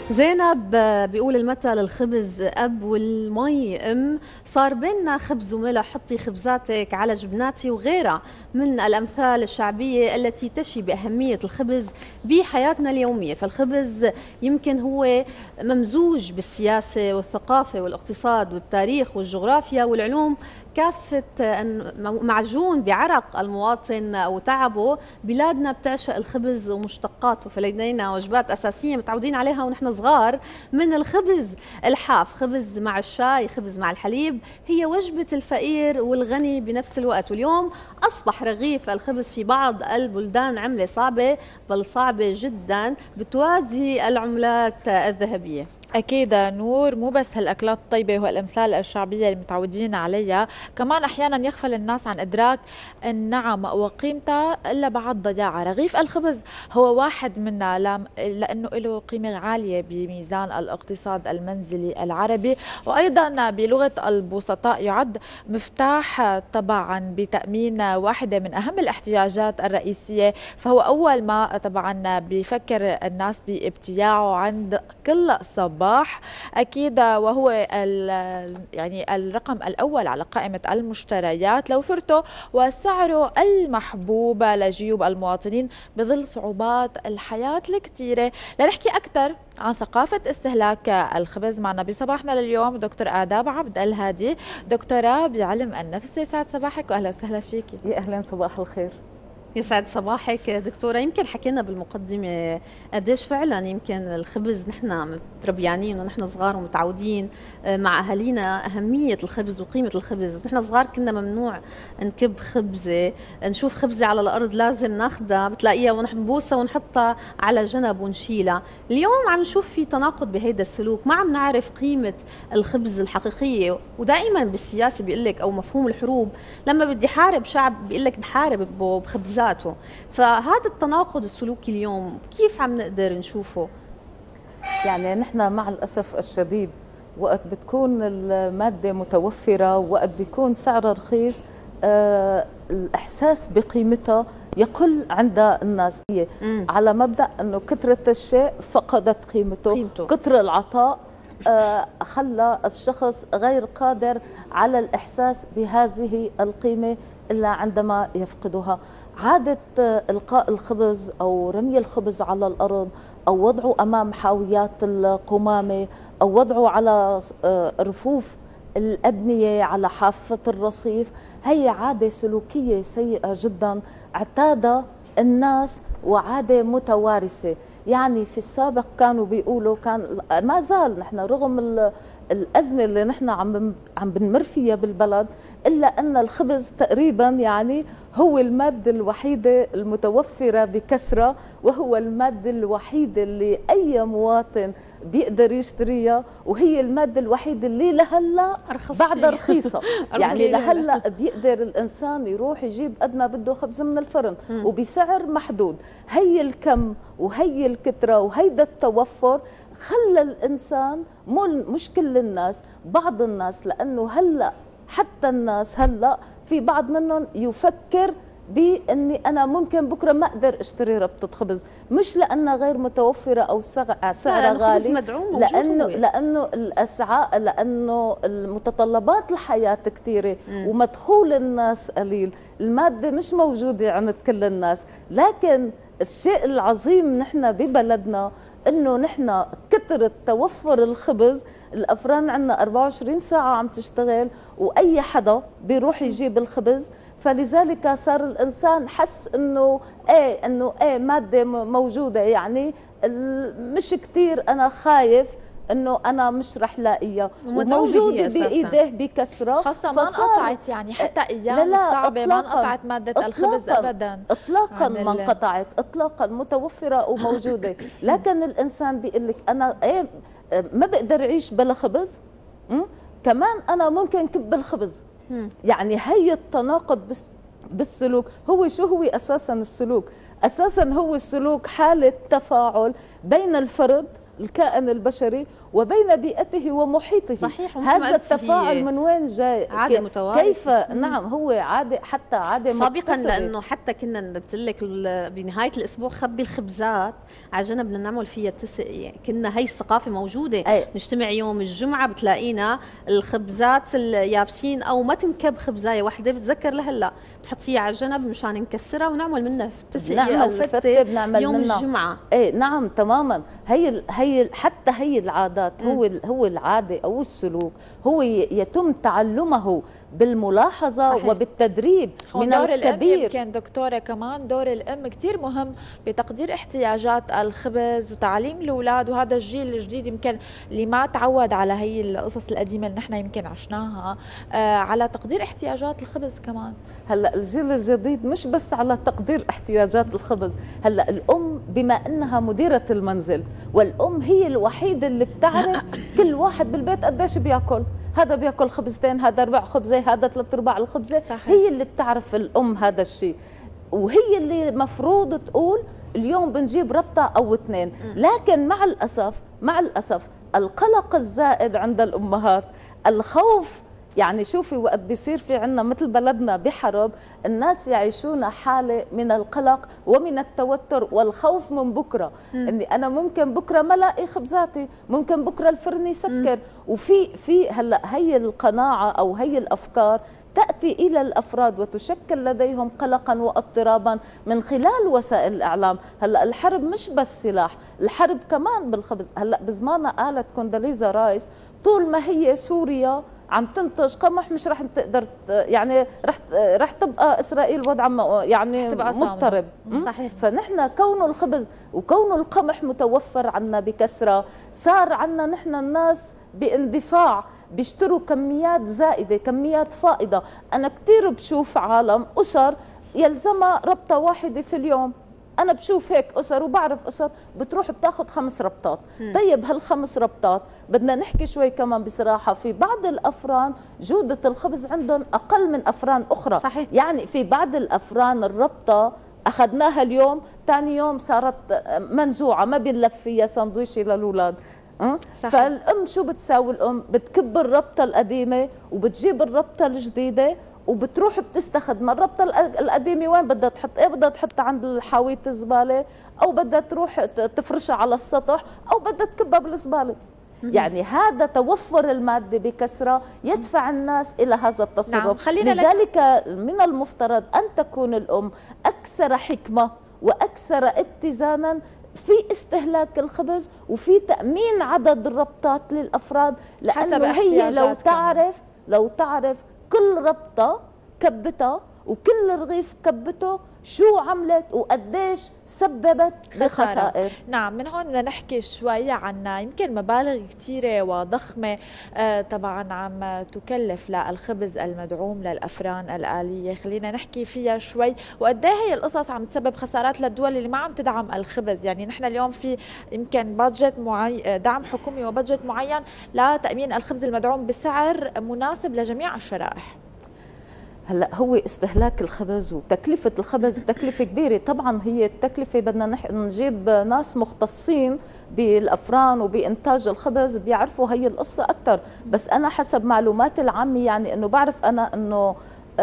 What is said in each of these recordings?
زينب بيقول المثل الخبز أب والمي أم. صار بيننا خبز وملح، حطي خبزاتك على جبناتي وغيرها من الأمثال الشعبية التي تشي بأهمية الخبز بحياتنا اليومية. فالخبز يمكن هو ممزوج بالسياسة والثقافة والاقتصاد والتاريخ والجغرافيا والعلوم كافة، معجون بعرق المواطن وتعبه. بلادنا بتعشق الخبز ومشتقاته، فلدينا وجبات أساسية متعودين عليها ونحن صغار، من الخبز الحاف، خبز مع الشاي، خبز مع الحليب، هي وجبة الفقير والغني بنفس الوقت. واليوم أصبح رغيف الخبز في بعض البلدان عملة صعبة، بل صعبة جدا بتوازي العملات الذهبية. أكيد نور، مو بس هالأكلات الطيبة والأمثال الشعبية اللي متعودين عليها، كمان أحيانا يغفل الناس عن إدراك النعم وقيمتها إلا بعد ضياعها. رغيف الخبز هو واحد منا لأنه له قيمة عالية بميزان الاقتصاد المنزلي العربي، وأيضا بلغة البسطاء يعد مفتاح طبعا بتأمين واحدة من أهم الاحتياجات الرئيسية. فهو أول ما طبعا بيفكر الناس بابتياعه عند كل صباح أكيد، وهو يعني الرقم الأول على قائمة المشتريات لو فرته، وسعره المحبوب لجيوب المواطنين بظل صعوبات الحياة الكثيرة. لنحكي أكثر عن ثقافة استهلاك الخبز معنا بصباحنا لليوم دكتور آداب عبد الهادي، دكتوراه بعلم النفس. يسعد صباحك وأهلا وسهلا فيكي. يا أهلا، صباح الخير. يسعد صباحك دكتورة. يمكن حكينا بالمقدمة قديش فعلا يمكن الخبز نحن متربيانين ونحن صغار ومتعودين مع أهالينا أهمية الخبز وقيمة الخبز. نحن صغار كنا ممنوع نكب خبزة، نشوف خبزة على الأرض لازم ناخدها، بتلاقيها ونبوسها ونحطها على جنب ونشيلها. اليوم عم نشوف في تناقض بهيدا السلوك، ما عم نعرف قيمة الخبز الحقيقية. ودائما بالسياسة بيقلك أو مفهوم الحروب، لما بدي حارب شعب بيقلك بحارب بخبز ذاته. فهذا التناقض السلوكي اليوم كيف عم نقدر نشوفه؟ يعني نحن مع الأسف الشديد وقت بتكون المادة متوفرة، وقت بيكون سعرها رخيص، الإحساس بقيمتها يقل عند الناس. هي على مبدأ أنه كثرة الشيء فقدت قيمته. كثر العطاء خلى الشخص غير قادر على الإحساس بهذه القيمة إلا عندما يفقدها. عادة إلقاء الخبز أو رمي الخبز على الأرض أو وضعه أمام حاويات القمامة أو وضعه على رفوف الأبنية على حافة الرصيف، هي عادة سلوكية سيئة جدا اعتادها الناس وعادة متوارثة. يعني في السابق كانوا بيقولوا، كان ما زال نحن رغم الأزمة اللي نحن عم بنمر فيها بالبلد، إلا أن الخبز تقريبا يعني هو المادة الوحيدة المتوفرة بكثرة، وهو المادة الوحيدة اللي أي مواطن بيقدر يشتريها، وهي المادة الوحيدة اللي لهلا بعدها رخيصة. يعني لهلا بيقدر الإنسان يروح يجيب قد ما بده خبز من الفرن وبسعر محدود. هي الكم وهي الكثرة وهيدا التوفر خلى الإنسان، مش كل الناس، بعض الناس، لأنه هلأ حتى الناس هلأ في بعض منهم يفكر بأني أنا ممكن بكرة ما أقدر أشتري ربطة خبز، مش لأنها غير متوفرة أو سعرها غالي، لأنه الأسعار، لأنه المتطلبات الحياة كثيرة ومدخول الناس قليل، المادة مش موجودة عند كل الناس. لكن الشيء العظيم نحن ببلدنا انه نحن كثرة توفر الخبز، الافران عندنا 24 ساعة عم تشتغل واي حدا بيروح يجيب الخبز، فلذلك صار الانسان حس انه مادة موجودة، يعني مش كثير انا خايف انه انا مش رح لاقيها وموجوده بايديه بكثره، خاصه ما انقطعت. يعني حتى ايام الصعبه ما انقطعت ماده الخبز ابدا، اطلاقا ما انقطعت، اطلاقا متوفره وموجوده. لكن الانسان بيقول لك انا ما بقدر اعيش بلا خبز، كمان انا ممكن كب الخبز. يعني هي التناقض بالسلوك. هو شو هو اساسا السلوك؟ اساسا هو السلوك حاله تفاعل بين الفرد الكائن البشري وبين بيئته ومحيطه. صحيح. هذا التفاعل من وين جاي؟ عادة متوارثة. كيف؟ نعم، هو عادة، حتى عادة سابقا مكتسبة. لانه حتى كنا بقول لك بنهايه الاسبوع خبي الخبزات على جنب بدنا نعمل فيها يعني كنا هي الثقافه موجوده. أي. نجتمع يوم الجمعه بتلاقينا الخبزات اليابسين او ما تنكب خبزايه واحده، بتذكر لهلا بتحطيها على جنب مشان نكسرها ونعمل منها تسقيه او فتة يوم الجمعه. ايه نعم تماما. هي حتى هي العادات، هو العاده او السلوك هو يتم تعلمه بالملاحظة. صحيح. وبالتدريب من دور الكبير. الأم يمكن دكتورة كمان دور الأم كتير مهم بتقدير احتياجات الخبز وتعليم الأولاد، وهذا الجيل الجديد يمكن اللي ما تعود على هي القصص القديمة اللي نحن يمكن عشناها على تقدير احتياجات الخبز كمان. هلا الجيل الجديد مش بس على تقدير احتياجات الخبز، هلا الأم بما أنها مديرة المنزل، والأم هي الوحيدة اللي بتعرف كل واحد بالبيت قديش بياكل، هذا بياكل خبزتين، هذا ربع خبزه، هذا 3/4 الخبزه. صحيح. هي اللي بتعرف الأم هذا الشيء، وهي اللي مفروض تقول اليوم بنجيب ربطة أو 2. لكن مع الأسف القلق الزائد عند الأمهات، الخوف. يعني شوفي وقت بيصير في عنا مثل بلدنا بحرب، الناس يعيشون حالة من القلق ومن التوتر والخوف من بكرة. اني انا ممكن بكرة ما الاقي خبزاتي، ممكن بكرة الفرن يسكر. وفي هلا هي القناعة او هي الافكار تأتي إلى الأفراد وتشكل لديهم قلقا واضطرابا من خلال وسائل الإعلام. هلأ الحرب مش بس سلاح، الحرب كمان بالخبز. هلأ بزمانها قالت كونداليزا رايس طول ما هي سوريا عم تنتج قمح مش رح تقدر، يعني رح تبقى إسرائيل وضعها يعني مضطرب. صحيح. فنحن كون الخبز وكون القمح متوفر عنا بكثرة، صار عنا نحن الناس باندفاع بيشتروا كميات زائدة، كميات فائضة. أنا كتير بشوف عالم أسر يلزمها ربطة واحدة في اليوم. أنا بشوف هيك أسر وبعرف أسر بتروح بتاخد 5 ربطات. طيب هال5 ربطات بدنا نحكي شوي كمان بصراحة، في بعض الأفران جودة الخبز عندهم أقل من أفران أخرى. صحيح. يعني في بعض الأفران الربطة أخذناها اليوم، ثاني يوم صارت منزوعة ما بنلف فيها سندويشة للأولاد. فالأم شو بتساوي؟ الأم بتكب الربطة القديمة وبتجيب الربطة الجديدة وبتروح بتستخدم الربطة القديمة. وين بدها تحط؟ ايه بدها تحطها عند حاوية الزبالة، أو بدها تروح تفرشها على السطح، أو بدها تكبها بالزبالة. يعني هذا توفر المادة بكثرة يدفع الناس إلى هذا التصرف. نعم. لذلك من المفترض أن تكون الأم أكثر حكمة وأكثر اتزانا في استهلاك الخبز وفي تأمين عدد الربطات للأفراد، لأنه هي لو تعرف كل ربطة كبتها وكل رغيف كبته شو عملت وقديش سببت بخسائر. نعم. من هون بدنا نحكي شوي عن يمكن مبالغ كثيرة وضخمة طبعا عم تكلف للخبز المدعوم للأفران الآلية. خلينا نحكي فيها شوي، وقد ايه هي القصص عم تسبب خسارات للدول اللي ما عم تدعم الخبز. يعني نحن اليوم في يمكن بادجت دعم حكومي وبادجت معين لتأمين الخبز المدعوم بسعر مناسب لجميع الشرائح. هلا هو استهلاك الخبز وتكلفة الخبز تكلفة كبيرة. طبعا هي التكلفة بدنا نجيب ناس مختصين بالأفران وبإنتاج الخبز بيعرفوا هي القصة أكثر. بس أنا حسب معلوماتي العامة يعني أنه بعرف أنا أنه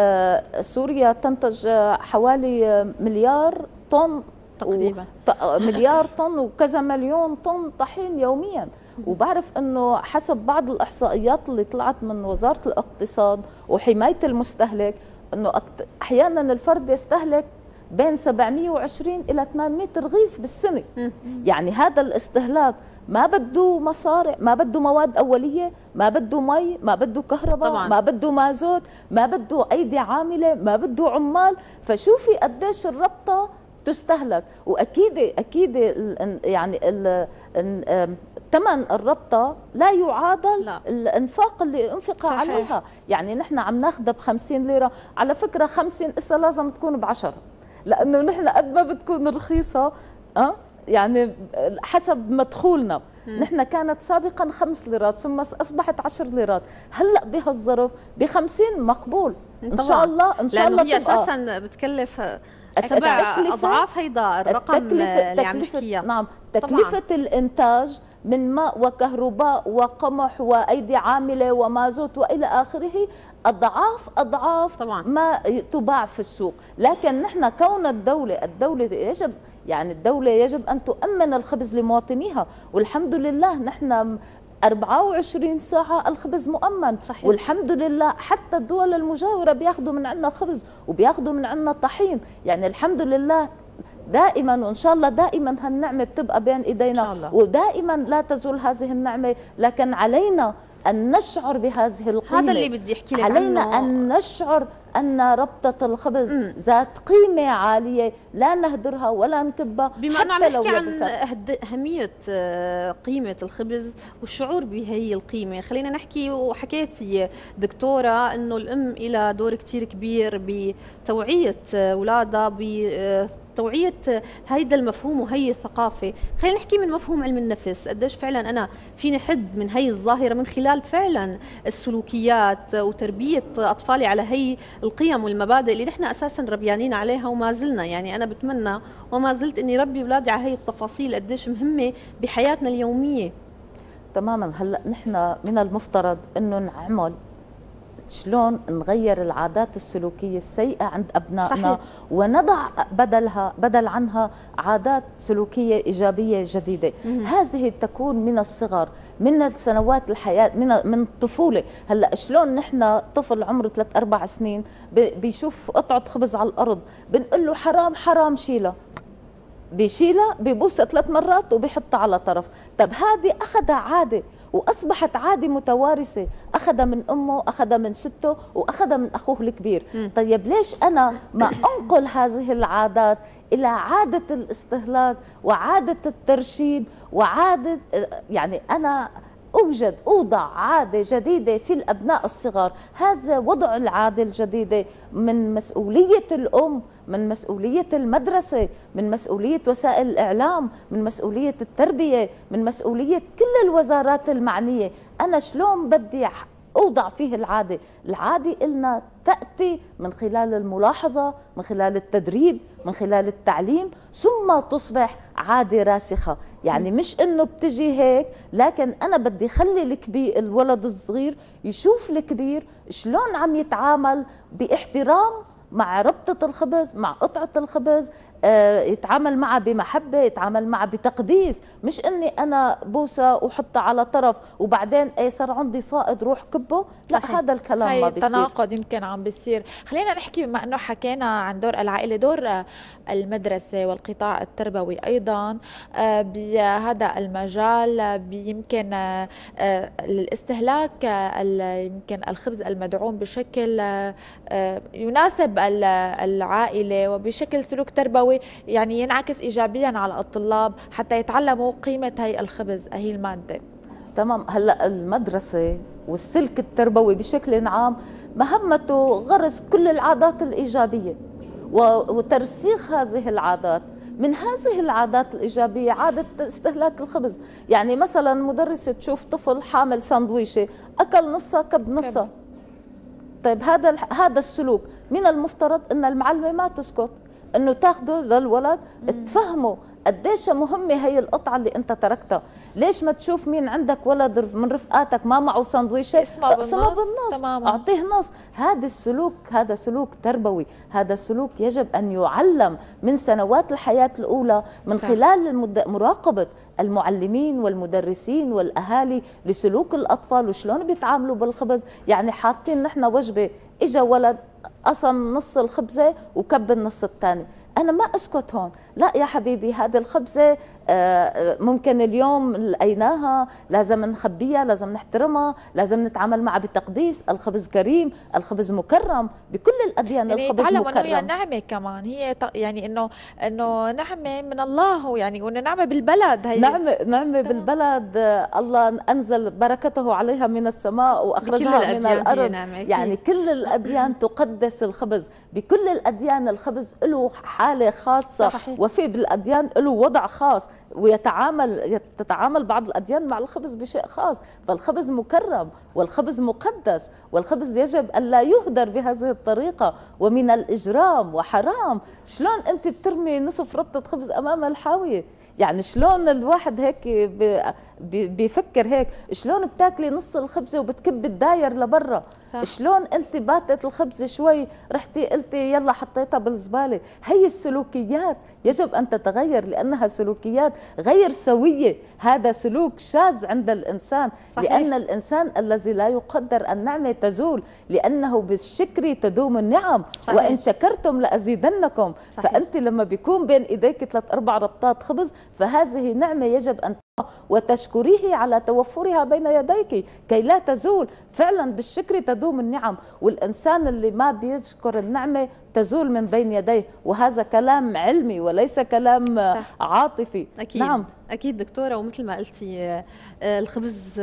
سوريا تنتج حوالي 1 مليار طن تقريبا، مليار طن وكذا مليون طن طحين يوميا. وبعرف انه حسب بعض الاحصائيات اللي طلعت من وزارة الاقتصاد وحماية المستهلك انه احيانا الفرد يستهلك بين 720 الى 800 رغيف بالسنة. يعني هذا الاستهلاك ما بده مصاري، ما بده مواد أولية، ما بده مي، ما بده كهرباء، ما بده مازوت، ما بده أيدي عاملة، ما بده عمال. فشوفي قديش الربطة تستهلك. واكيد يعني ثمن الربطه لا يعادل الانفاق اللي انفق عليها. يعني نحن عم ناخذها ب50 ليره، على فكره 50 اسا لازم تكون ب10، لانه نحن قد ما بتكون رخيصه يعني حسب مدخولنا. نحن كانت سابقا 5 ليرات ثم اصبحت 10 ليرات. هلا بهالظرف ب50 مقبول ان شاء الله. ان شاء الله هي اساسا بتكلف 7 أضعاف هيدا الرقم اللي عم نحكيها. نعم. تكلفة الإنتاج من ماء وكهرباء وقمح وأيدي عاملة ومازوت وإلى آخره أضعاف طبعا ما تباع في السوق. لكن نحن كون الدولة يجب يعني الدولة يجب أن تؤمن الخبز لمواطنيها، والحمد لله نحن 24 ساعة الخبز مؤمن. صحيح. والحمد لله حتى الدول المجاورة بياخذوا من عندنا خبز وبياخذوا من عندنا طحين، يعني الحمد لله دائما، وإن شاء الله دائما هالنعمة بتبقى بين إيدينا، ودائما لا تزول هذه النعمة، لكن علينا أن نشعر بهذه القيمة. هذا اللي بدي أحكي لك علينا عنه. أن نشعر أن ربطة الخبز ذات قيمة عالية لا نهدرها ولا نكبها. بما أنه عم نحكي عن أهمية قيمة الخبز والشعور بهي القيمة، خلينا نحكي، وحكيتي دكتورة أنه الأم إلى دور كتير كبير بتوعية أولادها، توعية هيدا المفهوم وهي الثقافة. خلينا نحكي من مفهوم علم النفس، قديش فعلا أنا فيني حد من هي الظاهرة من خلال فعلا السلوكيات وتربية أطفالي على هي القيم والمبادئ اللي نحن أساسا ربيانين عليها وما زلنا. يعني أنا بتمنى وما زلت أني ربي أولادي على هي التفاصيل قديش مهمة بحياتنا اليومية. تماما. هلأ نحن من المفترض أنه نعمل شلون نغير العادات السلوكية السيئة عند أبنائنا. صحيح. ونضع بدل عنها عادات سلوكية إيجابية جديدة. هذه تكون من الصغر، من سنوات الحياة، من الطفولة. هلأ شلون نحن طفل عمره 3-4 سنين بيشوف قطعة خبز على الأرض بنقول له حرام حرام شيلها، بيشيلها بيبوسها 3 مرات وبيحطها على طرف. طب هذه أخذها عادة وأصبحت عادة متوارثة، أخذها من أمه، أخذها من سته، وأخذها من أخوه الكبير. طيب ليش أنا ما أنقل هذه العادات إلى عادة الاستهلاك وعادة الترشيد وعادة، يعني أنا أوضع عادة جديدة في الأبناء الصغار. هذا وضع العادة الجديدة من مسؤولية الأم، من مسؤولية المدرسة، من مسؤولية وسائل الإعلام، من مسؤولية التربية، من مسؤولية كل الوزارات المعنية. أنا شلون بدي أوضع فيه العادة؟ العادة إلنا تأتي من خلال الملاحظة، من خلال التدريب، من خلال التعليم، ثم تصبح عادة راسخة. يعني مش إنه بتجي هيك، لكن أنا بدي خلي الولد الصغير يشوف الكبير شلون عم يتعامل باحترام مع ربطة الخبز، مع قطعة الخبز، يتعامل معها بمحبة، يتعامل معها بتقديس. مش اني انا بوسة وحطها على طرف وبعدين صار عندي فائض روح كبه، لا. صحيح. هذا الكلام ما بيصير. تناقض يمكن عم بيصير. خلينا نحكي بما انه حكينا عن دور العائلة، دور المدرسة والقطاع التربوي ايضا بهذا المجال، يمكن الاستهلاك يمكن الخبز المدعوم بشكل يناسب العائلة وبشكل سلوك تربوي يعني ينعكس إيجابيا على الطلاب حتى يتعلموا قيمة هي الخبز، هي المادة. تمام. هلأ المدرسة والسلك التربوي بشكل عام مهمته غرس كل العادات الإيجابية وترسيخ هذه العادات. من هذه العادات الإيجابية عادة استهلاك الخبز. يعني مثلا مدرسة تشوف طفل حامل ساندويشة أكل نصها كب نصها. طيب هذا السلوك من المفترض أن المعلمة ما تسكت، انه تاخده للولد تفهمه قديش مهمه هي القطعه اللي انت تركتها. ليش ما تشوف مين عندك ولد من رفقاتك ما معه ساندويشه اقسمه بالنص، اعطيه نص. هذا سلوك تربوي، هذا سلوك يجب ان يعلم من سنوات الحياه الاولى من خلال مراقبه المعلمين والمدرسين والاهالي لسلوك الاطفال وشلون بيتعاملوا بالخبز. يعني حاطين نحن وجبه، اجى ولد قسم نص الخبزه وكب النص الثاني، أنا ما أسكت هون، لا يا حبيبي هذه الخبزة ممكن اليوم لقيناها لازم نخبيها، لازم نحترمها، لازم نتعامل معها بتقديس. الخبز كريم، الخبز مكرم بكل الأديان. يعني الخبز مكرم، هي نعمة كمان، هي يعني إنه نعمة من الله، يعني وإنه نعمة بالبلد. هي نعمة بالبلد، الله أنزل بركته عليها من السماء وأخرجها من الأرض. يعني كل الأديان تقدس الخبز، بكل الأديان الخبز له حالة خاصة. صحيح. وفي بالأديان له وضع خاص، تتعامل بعض الأديان مع الخبز بشيء خاص. فالخبز مكرم والخبز مقدس، والخبز يجب أن لا يهدر بهذه الطريقة. ومن الإجرام وحرام شلون أنت بترمي نصف ربطة خبز أمام الحاوية. يعني شلون الواحد هيك بيفكر هيك، شلون بتاكلي نص الخبزه وبتكب الداير لبرا؟ شلون انت باتت الخبزه شوي رحتي قلتي يلا حطيتها بالزباله؟ هي السلوكيات يجب ان تتغير لانها سلوكيات غير سويه، هذا سلوك شاذ عند الانسان. صحيح. لان الانسان الذي لا يقدر النعمه تزول، لانه بالشكر تدوم النعم. صحيح. وان شكرتم لازيدنكم. صحيح. فانت لما بيكون بين ايديك 3-4 ربطات خبز فهذه نعمه يجب ان وتشكريه على توفرها بين يديك كي لا تزول. فعلا بالشكر تدوم النعم، والإنسان اللي ما بيشكر النعمة تزول من بين يديه، وهذا كلام علمي وليس كلام عاطفي. أكيد. نعم أكيد دكتورة، ومثل ما قلتي الخبز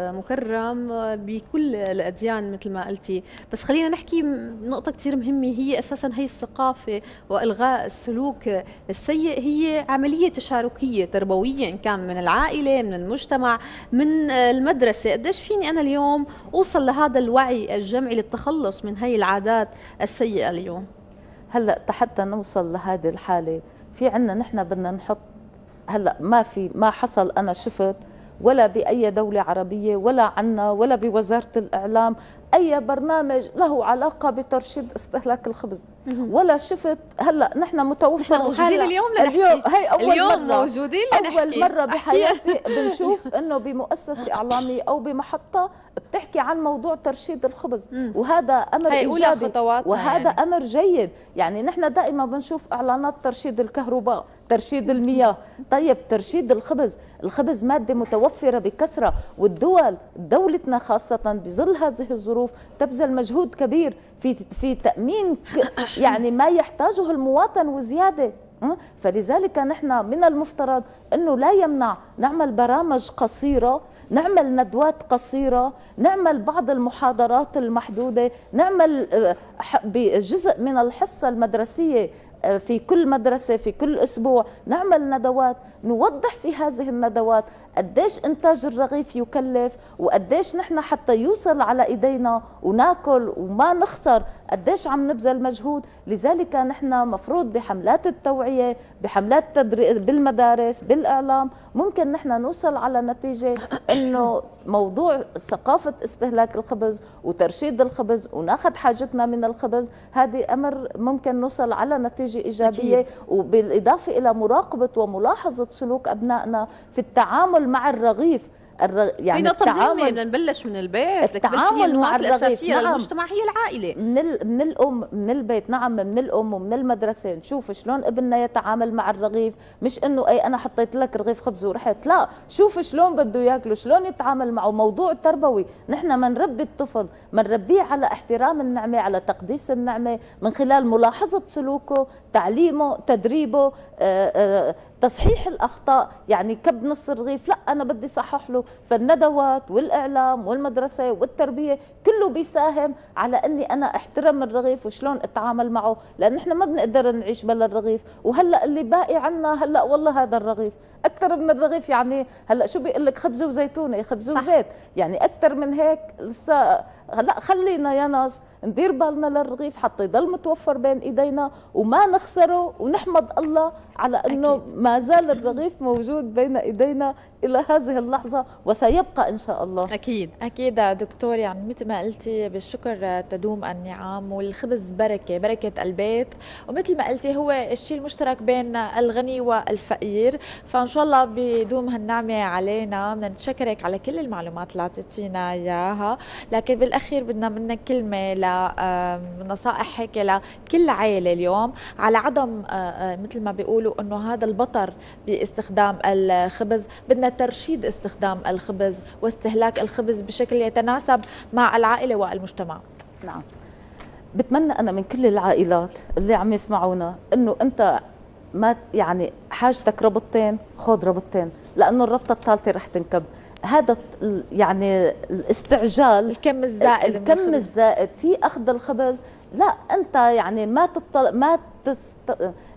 مكرم بكل الأديان مثل ما قلتي، بس خلينا نحكي نقطة كثير مهمة، هي أساسا هي الثقافة وإلغاء السلوك السيء هي عملية تشاركية تربوية، إن كان من العائلة، من المجتمع، من المدرسة. قديش فيني أنا اليوم أوصل لهذا الوعي الجمعي للتخلص من هاي العادات السيئة اليوم؟ هلأ حتى نوصل لهذه الحالة في عنا نحن بدنا نحط، هلأ ما حصل أنا شفت ولا بأي دولة عربية ولا عنا ولا بوزارة الإعلام أي برنامج له علاقة بترشيد استهلاك الخبز، ولا شفت. هلا نحن متوفر موجودين اليوم هي اليوم موجودين أول مرة بحياتي بنشوف إنه بمؤسسة إعلامية أو بمحطة بتحكي عن موضوع ترشيد الخبز، وهذا أمر إيجابي وهذا يعني أمر جيد. يعني نحن دائما بنشوف إعلانات ترشيد الكهرباء، ترشيد المياه. طيب ترشيد الخبز مادة متوفرة بكثرة، والدول دولتنا خاصة بظل هذه الظروف تبذل مجهود كبير في تأمين يعني ما يحتاجه المواطن وزيادة. فلذلك نحن من المفترض أنه لا يمنع نعمل برامج قصيرة، نعمل ندوات قصيرة، نعمل بعض المحاضرات المحدودة، نعمل بجزء من الحصة المدرسية في كل مدرسة في كل أسبوع، نعمل ندوات نوضح في هذه الندوات قديش إنتاج الرغيف يكلف، وقديش نحن حتى يوصل على إيدينا وناكل وما نخسر قديش عم نبذل مجهود. لذلك نحن مفروض بحملات التوعية، بحملات تدريب بالمدارس، بالإعلام، ممكن نحن نوصل على نتيجة إنه موضوع ثقافة استهلاك الخبز وترشيد الخبز وناخذ حاجتنا من الخبز، هذه أمر ممكن نوصل على نتيجة إيجابية. أكيد. وبالإضافة إلى مراقبة وملاحظة سلوك أبنائنا في التعامل مع الرغيف. يعني التعامل بدنا نبلش من البيت، التعامل مع الأساسية نعم. للمجتمع هي العائلة، من الأم، من البيت، نعم من الأم ومن المدرسة. نشوف شلون ابننا يتعامل مع الرغيف، مش إنه أي أنا حطيت لك رغيف خبز ورحت، لا، شوف شلون بده ياكله، شلون يتعامل معه. موضوع تربوي، نحن ما نربي الطفل، ما نربيه على احترام النعمة، على تقديس النعمة من خلال ملاحظة سلوكه، تعليمه، تدريبه، تصحيح الأخطاء. يعني كب نص الرغيف، لا أنا بدي صحح له. فالندوات والإعلام والمدرسة والتربية كله بيساهم على أني أنا أحترم الرغيف وشلون أتعامل معه، لأن إحنا ما بنقدر نعيش بلا الرغيف. وهلأ اللي باقي عنا هلأ والله هذا الرغيف أكثر من الرغيف. يعني هلأ شو بيقول لك خبز وزيتونة، خبز وزيت، يعني أكثر من هيك لسه. لا خلينا يا ناس ندير بالنا للرغيف حتى يضل متوفر بين ايدينا وما نخسره، ونحمد الله على انه أكيد. ما زال الرغيف موجود بين ايدينا الى هذه اللحظه وسيبقى ان شاء الله. اكيد دكتور، يعني مثل ما قلتي بالشكر تدوم النعم، والخبز بركه البيت، ومثل ما قلتي هو الشيء المشترك بين الغني والفقير، فان شاء الله بدوم هالنعمه علينا. بدنا نتشكرك على كل المعلومات اللي اعطيتينا اياها، لكن بالاخير بدنا منك كلمه نصائح هيك لكل عائله اليوم على عدم مثل ما بيقولوا انه هذا البطر باستخدام الخبز. بدنا ترشيد استخدام الخبز واستهلاك الخبز بشكل يتناسب مع العائله والمجتمع. نعم، بتمنى انا من كل العائلات اللي عم يسمعونا انه انت ما يعني حاجتك ربطتين، خذ ربطتين، لانه الربطه الثالثه رح تنكب. هذا يعني الاستعجال، الكم الزائد في اخذ الخبز، لا انت يعني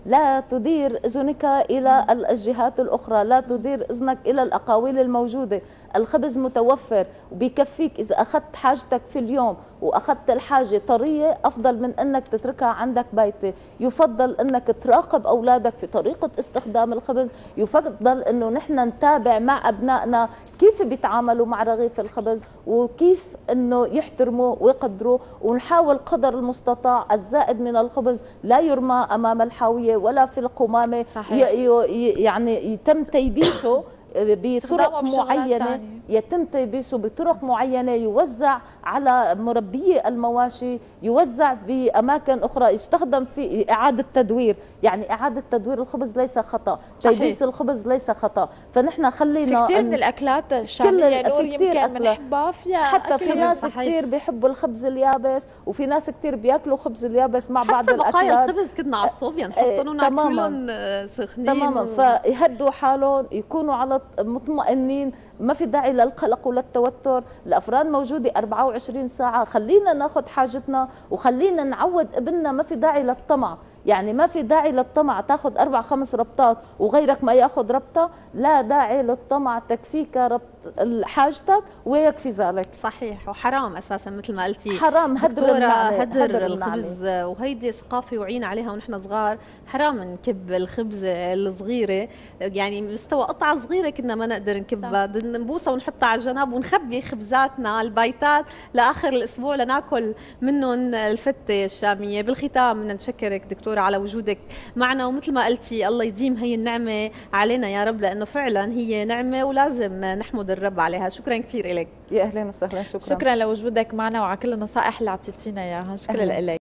لا تدير اذنك الى الجهات الاخرى، لا تدير اذنك الى الاقاويل الموجوده. الخبز متوفر وبيكفيك اذا اخذت حاجتك في اليوم واخذت الحاجه طريه، افضل من انك تتركها عندك بايته. يفضل انك تراقب اولادك في طريقه استخدام الخبز، يفضل انه نحن نتابع مع ابنائنا كيف بيتعاملوا مع رغيف الخبز وكيف انه يحترموا ويقدروا، ونحاول قدر المستطاع الزائد من الخبز لا يرمى امام الحاويه ولا في القمامه. يعني يتم تيبيسه بطرق معينة، يتم تيبيسه بطرق معينة، يوزع على مربيي المواشي، يوزع بأماكن أخرى، يستخدم في إعادة تدوير. يعني إعادة تدوير الخبز ليس خطأ، تيبيس الخبز ليس خطأ. فنحن خلينا في كثير من الأكلات الشامية نور يمكن بنحبها فيها، حتى في ناس كثير بيحبوا الخبز اليابس، وفي ناس كثير بياكلوا خبز اليابس مع بعض الأكلات. حتى بقايا الخبز كنا على الصوبيا نحطهم وناكلهم سخنين تماما. فيهدوا حالهم، يكونوا على مطمئنين، ما في داعي للقلق وللتوتر. الأفران موجودة 24 ساعة، خلينا ناخذ حاجتنا وخلينا نعود ابننا. ما في داعي للطمع، يعني ما في داعي للطمع تاخذ 4 5 ربطات وغيرك ما ياخذ ربطة. لا داعي للطمع، تكفيك ربط حاجتك ويكفي ذلك. صحيح، وحرام اساسا مثل ما قلتي، حرام هدر الخبز، وهيدي ثقافه وعينا عليها ونحن صغار. حرام نكب الخبز الصغيره، يعني مستوى قطعه صغيره كنا ما نقدر نكبها، نبوسها ونحطها على جنب ونخبي خبزاتنا البايتات لاخر الاسبوع لناكل منهم الفته الشاميه. بالختام بدنا نشكرك دكتوره على وجودك معنا، ومثل ما قلتي الله يديم هي النعمه علينا يا رب، لانه فعلا هي نعمه ولازم نحمد الرب عليها. شكرا كثير لك. يا اهلا وسهلا. شكرا لوجودك معنا وعلى كل النصائح اللي اعطيتينا اياها. شكرا لك.